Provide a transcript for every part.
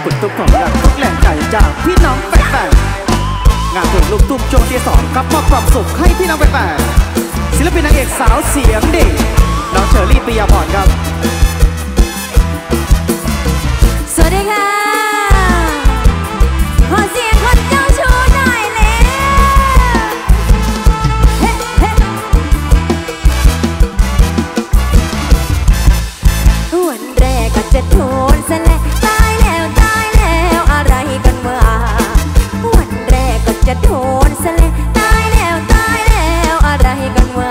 คุณทุกของรักทุกแรงใจจากพี่น้องแฟนๆงานเพลงลูกทุ่งช่วงที่2ครับมอบความสุขให้พี่น้องแฟนๆศิลปินนางเอกสาวเสียงดีน้องเชอรี่ปิยาพรครับสวัสดีค่ะขอเสียงคนเจ้าชู้หน่อยแล้วเฮ้เฮ้วันแรกก็จะโดนซะแล้วตายแล้วตายแล้วอะไรกันวะวันแรกก็จะโดนซะแล้วตายแล้วตายแล้วอะไรกันวะ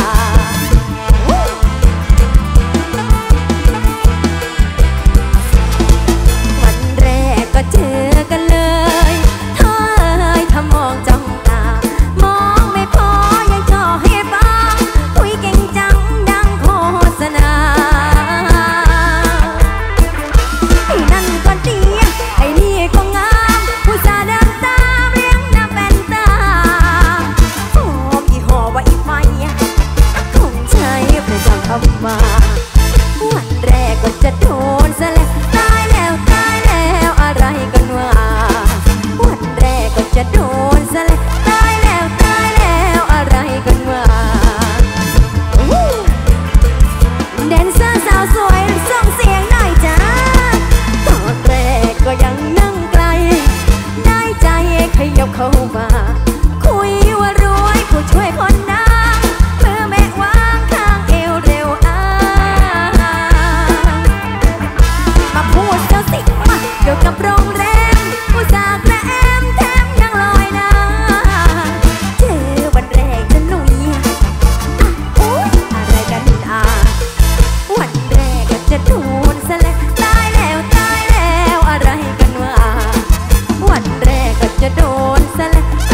เจอกันเลยเธอถ้ามองจ้องตามองไม่พอยังจ่อให้ฟังคุยเก่งจังดังโฆษณาไอ้นั่นก็เตี้ยไอ้นี่ก็งามผู้ชายเดินตามเลี้ยงหน้าเป็นตาหอมอีห่อว่าอีไฟคงใช้ประจำคำมาวันแรกก็จะโดนซะแล้วตายแล้วตายแล้วอะไรกันวะวันแรกก็จะโดนซะแล้วตายแล้วตายแล้วอะไรกันวะแดนเซอร์สาวสวยส่งเสียงหน่อยจ้าตอนแรกก็ยังนั่งไกลได้ใจขยับเข้ามาคุยว่ารวยผู้ช่วยคนดังมือแม่วางข้างเอวเร็วมาพูดเจ้าสิมาเกี่ยวกับโรงแรมอุตส่าห์แกล้มแถมยังลอยน้ำเจอวันแรกจะหนุ่ยโอ๊ยอะไรกันวันแรกก็จะโดนซะแล้วตายแล้วตายแล้วอะไรกันวะวันแรกก็จะโดนซะแล้ว